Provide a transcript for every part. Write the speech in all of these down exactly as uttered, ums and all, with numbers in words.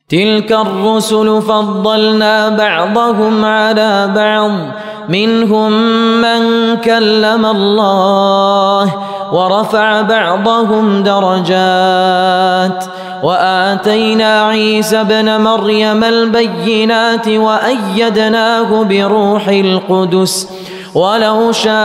تلك الرسل فضلنا بعضهم على بعض منهم من كلم الله ورفع بعضهم درجات وآتينا عيسى ابن مريم البينات وأيدناه بروح القدس ولو شاء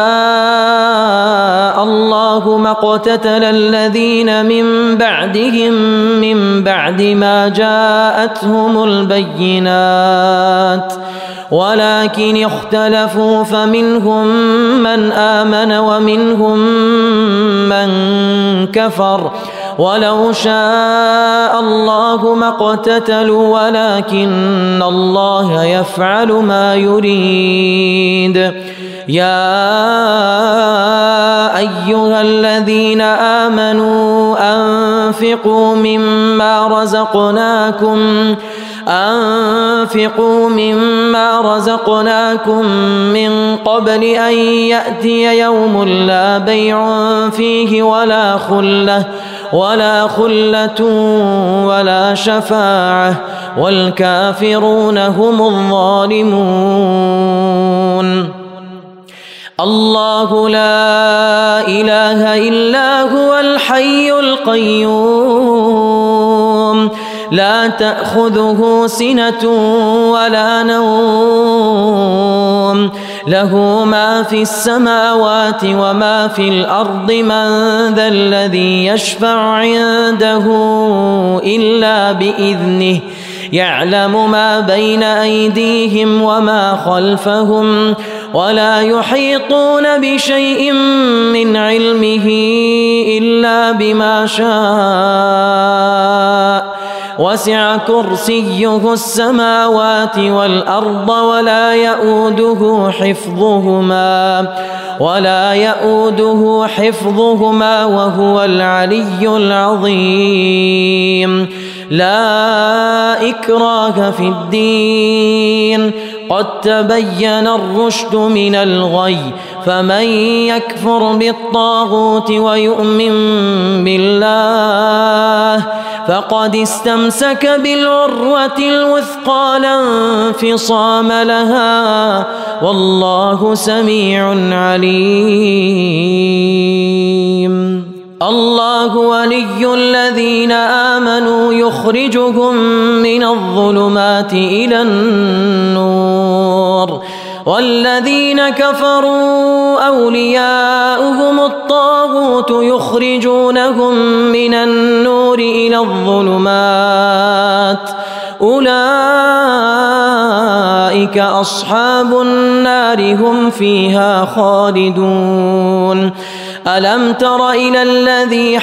الله ما اقتتل الذين من بعدهم من بعد ما جاءتهم البينات ولكن اختلفوا فمنهم من آمن ومنهم من كفر ولو شاء الله ما اقتتلوا ولكن الله يفعل ما يريد. يا أيها الذين آمنوا أنفقوا مما رزقناكم أنفقوا مما رزقناكم من قبل أن يأتي يوم لا بيع فيه ولا خلة ولا خلة ولا شفاعة والكافرون هم الظالمون. الله لا إله إلا هو الحي القيوم لا تأخذه سنة ولا نوم له ما في السماوات وما في الأرض من ذا الذي يشفع عنده إلا بإذنه يعلم ما بين أيديهم وما خلفهم ولا يحيطون بشيء من علمه إلا بما شاء وسع كرسيه السماوات والأرض ولا يؤوده حفظهما ولا يؤوده حفظهما وهو العلي العظيم. لا إكراه في الدين قد تبين الرشد من الغي فمن يكفر بالطاغوت ويؤمن بالله فقد استمسك بالعروة الوثقى لا انفصام لها والله سميع عليم. الله ولي الذين آمنوا يخرجهم من الظلمات إلى النور والذين كفروا أولياؤهم الطاغوت يخرجونهم من النور إلى الظلمات أولئك أصحاب النار هم فيها خالدون. ألم تر إلى الذي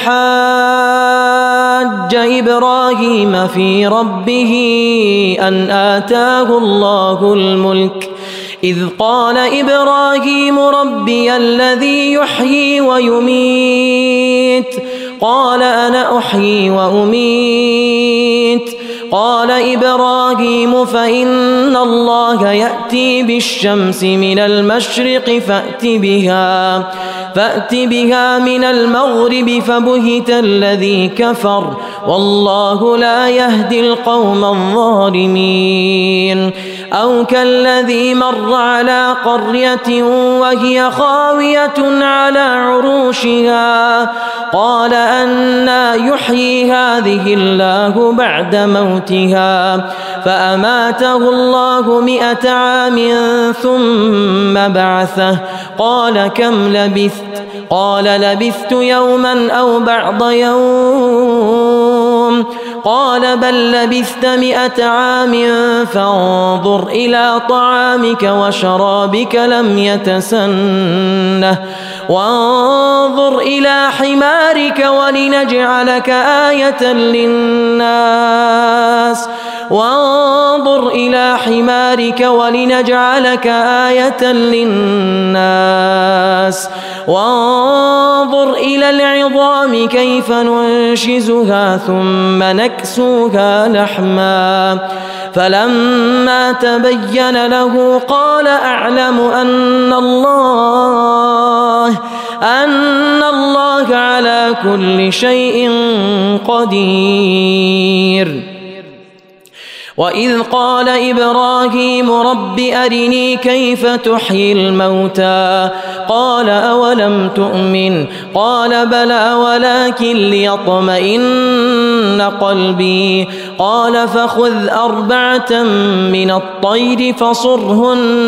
حاج إبراهيم في ربه أن آتاه الله الملك إذ قال إبراهيم ربي الذي يحيي ويميت قال أنا أحيي وأميت قال إبراهيم فإن الله يأتي بالشمس من المشرق فأت بها فأت بها من المغرب فبهت الذي كفر والله لا يهدي القوم الظالمين. أو كالذي مر على قرية وهي خاوية على عروشها قال أنى يحيي هذه الله بعد موتها فأماته الله مئة عام ثم بعثه قال كم لبثت قال لبثت يوما أو بعض يوم قال بل لبثت مئة عام فانظر إلى طعامك وشرابك لم يتسنه وانظر إلى حمارك ولنجعلك آية للناس وانظر إلى حمارك ولنجعلك آية للناس وانظر إلى العظام كيف ننشزها ثم نكسوها لحما فلما تبين له قال أعلم أن الله أن الله على كل شيء قدير. وإذ قال إبراهيم رب أرني كيف تحيي الموتى قال أولم تؤمن قال بلى ولكن ليطمئن قلبي قال فخذ أربعة من الطير فصرهن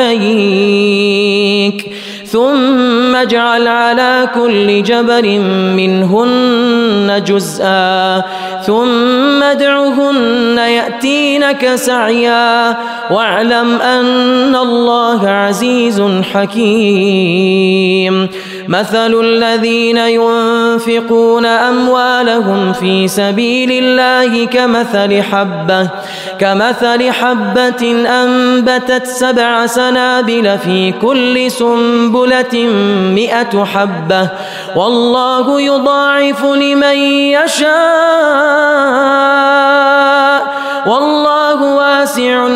إليك ثم اجعل على كل جبل منهن جزءا ثم ادعهن يأتينك سعيا واعلم أن الله عزيز حكيم مثل الذين ينفقون أموالهم في سبيل الله كمثل حبة كمثل حبة أنبتت سبع سنابل في كل سنبلة مئة حبة والله يضاعف لمن يشاء والله واسع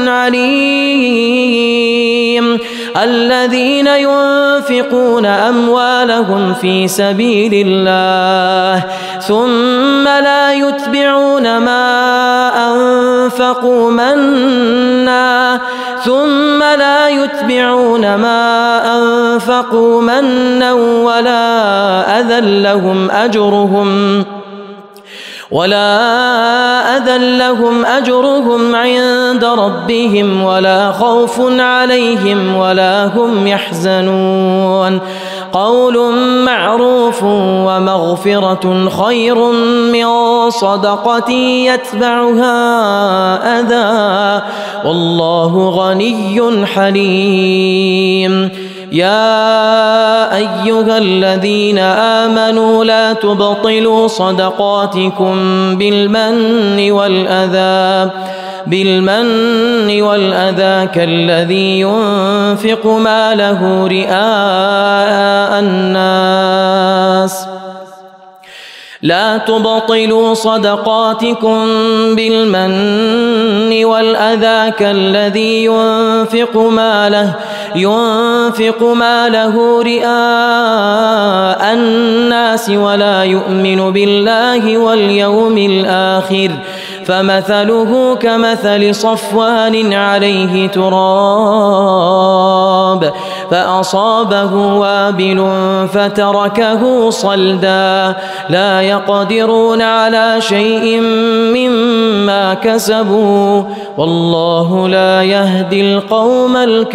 عليم الذين ينفقون أموالهم في سبيل الله ثم لا يتبعون ما أنفقوا منا ثم لا يتبعون ما أنفقوا منا ولا أذى لهم أجرهم ولا أذى لهم أجرهم عند ربهم ولا خوف عليهم ولا هم يحزنون قول معروف ومغفرة خير من صدقة يتبعها أذى والله غني حليم يا أيها الذين آمنوا لا تبطلوا صدقاتكم بالمن والأذى بالمن والأذى كالذي ينفق ماله رئاء الناس لا تبطلوا صدقاتكم بالمن والأذى كالذي ينفق ماله ينفق ماله رئاء الناس ولا يؤمن بالله واليوم الآخر فمثله كمثل صفوان عليه تراب فأصابه وابل فتركه صلدا لا يقدرون على شيء مما كسبوا والله لا يهدي القوم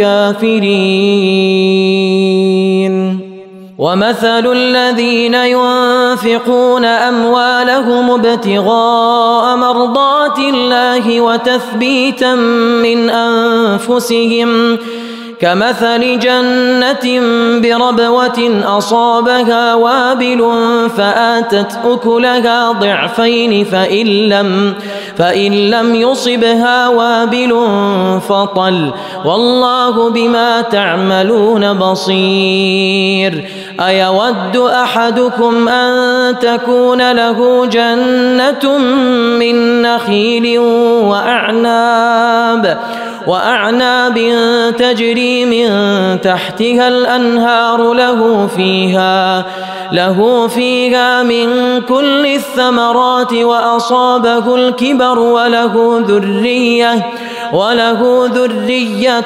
الكافرين ومثل الذين ينفقون أموالهم ابتغاء مرضات الله وتثبيتا من أنفسهم كمثل جنة بربوة أصابها وابل فآتت أكلها ضعفين فإن لم, فإن لم يصبها وابل فطل والله بما تعملون بصير أيود أحدكم أن تكون له جنة من نخيل وأعناب وأعناب تجري من تحتها الأنهار له فيها له فيها من كل الثمرات وأصابه الكبر وله ذرية وله ذرية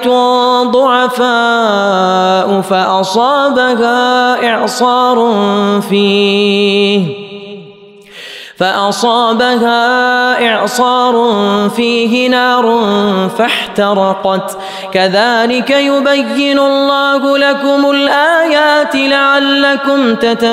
ضعفاء فأصابها إعصار فيه فأصابها إعصار فيه نار فاحترقت كذلك يبين الله لكم الآيات لعلكم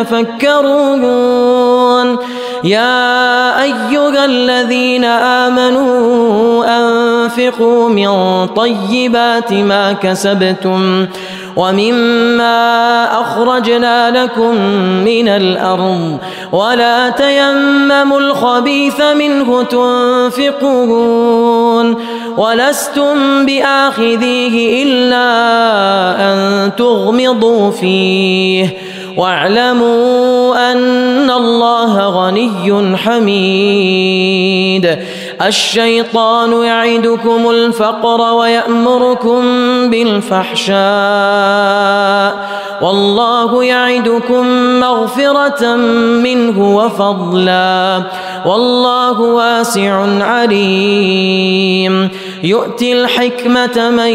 تتفكرون يا أيها الذين آمنوا أنفقوا من طيبات ما كسبتم ومما أخرجنا لكم من الأرض ولا تيمموا الخبيث منه تنفقون ولستم بآخذيه إلا أن تغمضوا فيه واعلموا أن الله غني حميد. الشيطان يعدكم الفقر ويأمركم بالفحشاء والله يعدكم مغفرة منه وفضلا والله واسع عليم. يؤتي الحكمة من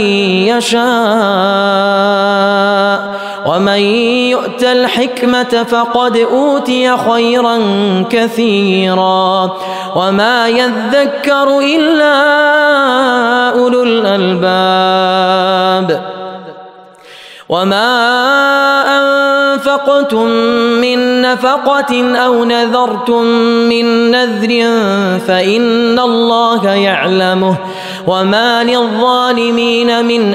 يشاء ومن يؤت الحكمة فقد أوتي خيرا كثيرا وما يذكر إلا أولو الألباب. وما أنفقتم من نفقة أو نذرتم من نذر فإن الله يعلمه وما للظالمين من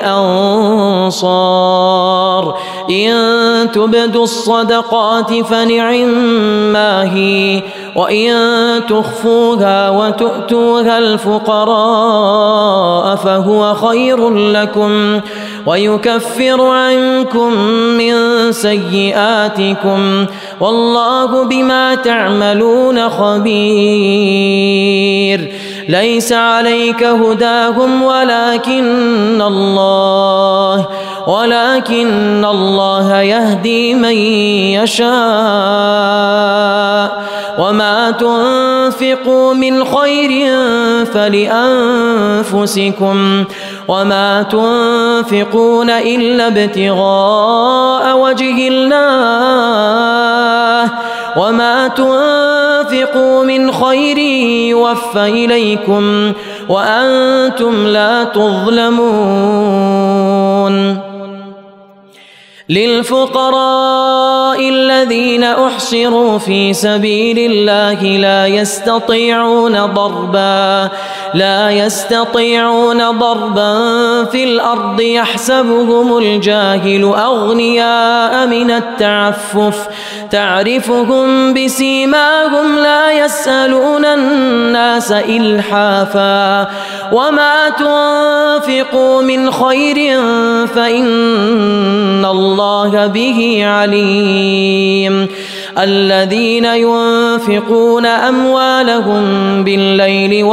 أنصار. إن تبدوا الصدقات فنعما هي وإن تخفوها وتؤتوها الفقراء فهو خير لكم ويكفر عنكم من سيئاتكم والله بما تعملون خبير. ليس عليك هداهم ولكن الله ولكن الله يهدي من يشاء وما تنفقوا من خير فلأنفسكم وما تنفقون إلا ابتغاء وجه الله وما تنفقوا من خير يوفى إليكم وأنتم لا تظلمون. للفقراء الذين أحصروا في سبيل الله لا يستطيعون ضربا لا يستطيعون ضربا في الأرض يحسبهم الجاهل أغنياء من التعفف تعرفهم بسيماهم لا يسألون الناس إلحافا وما تنفقوا من خير فإن الله به عليم. الذين ينفقون أموالهم بالليل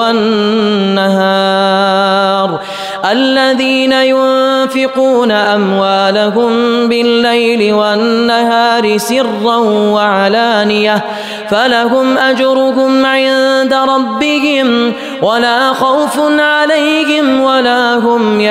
والنهار الذين ينفقون أموالهم بالليل والنهار سرا وعلانية فلهم أجرهم عند ربهم ولا خوف عليهم ولا هم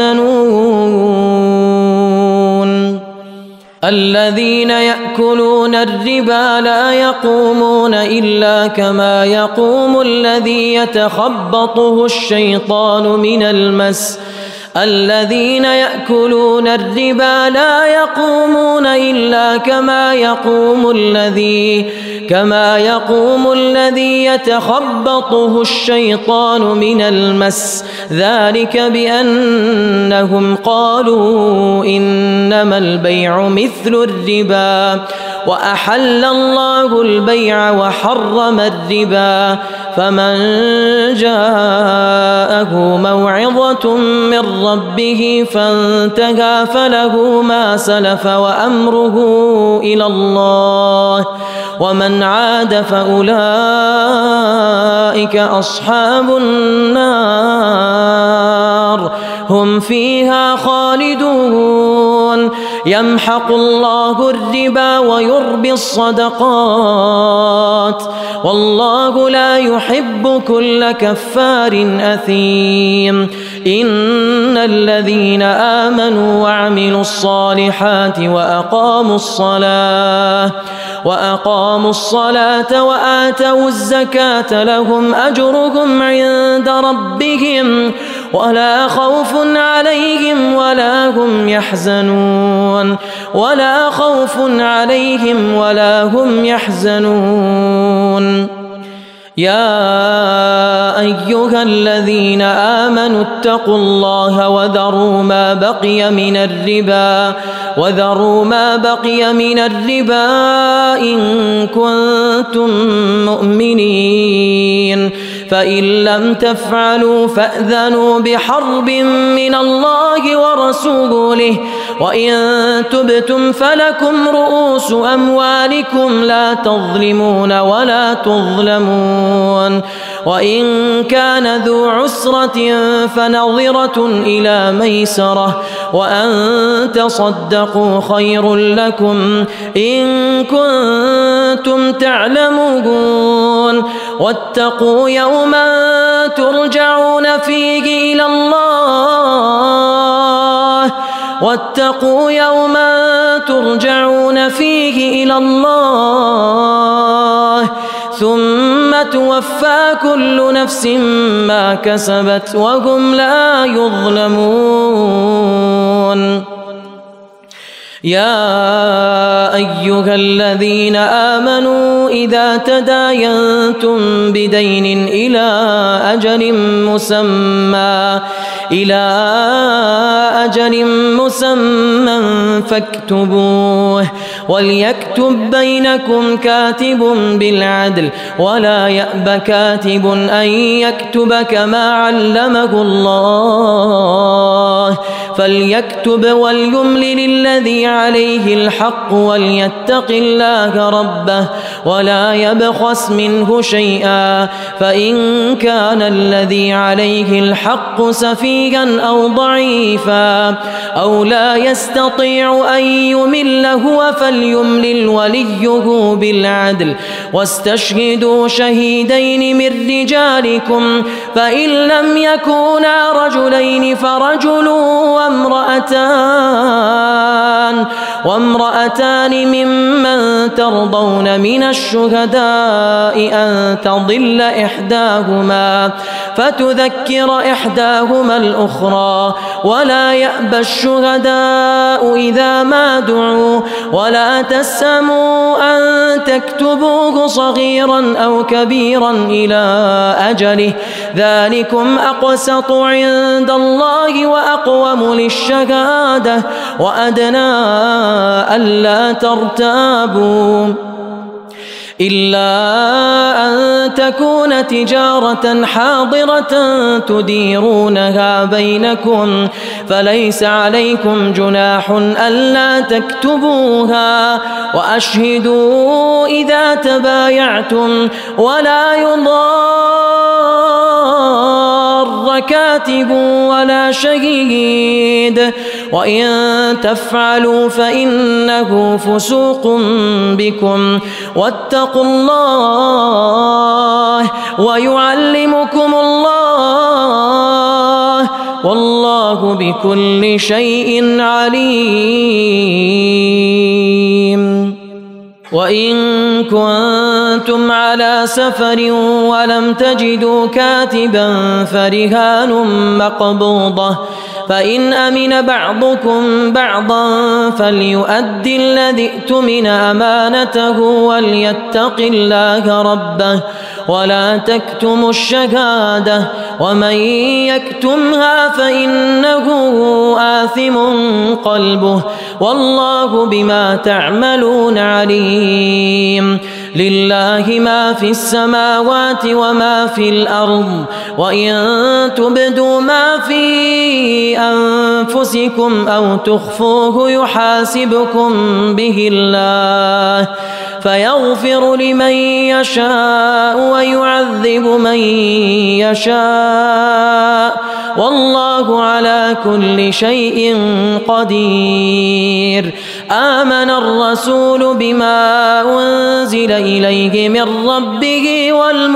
يحزنون. الذين يأكلون الربا لا يقومون إلا كما يقوم الذي يتخبطه الشيطان من المس الذين يأكلون الربا لا يقومون إلا كما يقوم الذي كما يقوم الذي يتخبطه الشيطان من المس ذلك بأنهم قالوا إنما البيع مثل الربا وأحل الله البيع وحرم الربا فمن جاءه موعظة من ربه فانتهى فله ما سلف وأمره إلى الله ومن عاد فأولئك أصحاب النار هم فيها خالدون. يمحق الله الربا ويربي الصدقات والله لا يحب كل كفار أثيم. إن الذين آمنوا وعملوا الصالحات وأقاموا الصلاة وأقاموا الصلاة وآتوا الزكاة لهم أجرهم عند ربهم ولا خوف عليهم ولا هم يحزنون ولا خوف عليهم ولا هم يحزنون. يا أيها الذين آمنوا اتقوا الله وذروا ما بقي من الربا وذروا ما بقي من الربا إن كنتم مؤمنين فإن لم تفعلوا فأذنوا بحرب من الله ورسوله وإن تبتم فلكم رؤوس أموالكم لا تظلمون ولا تظلمون وإن كان ذو عسرة فنظرة إلى ميسرة وأن تصدقوا خير لكم إن كنتم تعلمون واتقوا يوما ترجعون فيه إلى الله واتقوا يوما ترجعون فيه إلى الله ثم توفى كل نفس ما كسبت وهم لا يظلمون يا أيها الذين آمنوا إذا تداينتم بدين إلى أجل مسمى إلى أجل مسمى فاكتبوه وليكتب بينكم كاتب بالعدل ولا يأب كاتب أن يكتب كما علمه الله فليكتب وليملل الذي عليه الحق وليتق الله ربه ولا يبخس منه شيئا فإن كان الذي عليه الحق سفيها أو ضعيفا أو لا يستطيع أن يمل هو فليملل وليه بالعدل واستشهدوا شهيدين من رجالكم فإن لم يكونا رجلين فرجل وامرأتان وامرأتان ممن ترضون من الشهداء أن تضل إحداهما فتذكر إحداهما الأخرى ولا يأبى الشهداء إذا ما دعوا ولا تسأموا أن تكتبوه صغيرا أو كبيرا إلى أجله ذلكم أقسط عند الله وأقوم للشهادة وأدنى ألا ترتابوا إلا أن تكون تجارة حاضرة تديرونها بينكم فليس عليكم جناح ألا تكتبوها وأشهدوا إذا تبايعتم ولا يضار كاتب ولا شهيد وإن تفعلوا فإنه فسوق بكم واتقوا الله ويعلمكم الله والله بكل شيء عليم وإن كنتم على سفر ولم تجدوا كاتبا فرهان مقبوضة فإن أمن بعضكم بعضا فليؤدي الذي ائتمن أمانته وليتق الله ربه ولا تكتموا الشهادة ومن يكتمها فإنه آثم قلبه والله بما تعملون عليم لله ما في السماوات وما في الأرض وإن تبدوا ما في أنفسكم أو تخفوه يحاسبكم به الله فيغفر لمن يشاء ويعذب من يشاء والله على كل شيء قدير آمن الرسول بما أنزل إليه من ربه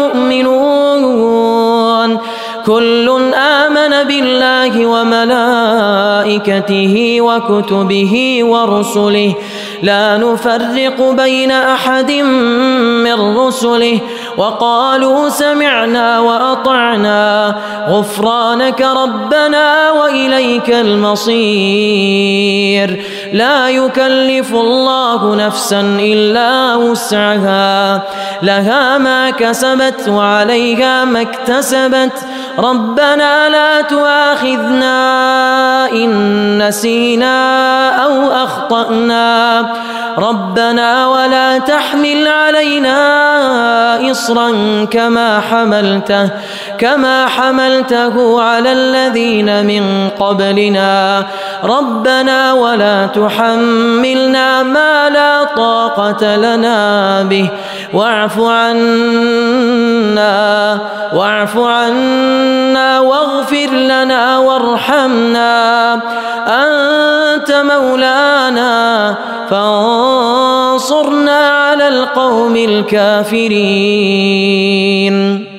والمؤمنون كل آمن بالله وملائكته وكتبه ورسله لا نفرق بين أحد من رسله وقالوا سمعنا وأطعنا غفرانك ربنا وإليك المصير لا يكلف الله نفسا إلا وسعها لها ما كسبت وعليها ما اكتسبت ربنا لا تؤاخذنا إن نسينا أو أخطأنا ربنا ولا تحمل علينا إصرا كما حملته كما حملته على الذين من قبلنا ربنا ولا تحملنا ما لا طاقة لنا به واعف عنا واعف عنا واغفر لنا وارحمنا أنت مولانا فانصرنا على القوم الكافرين.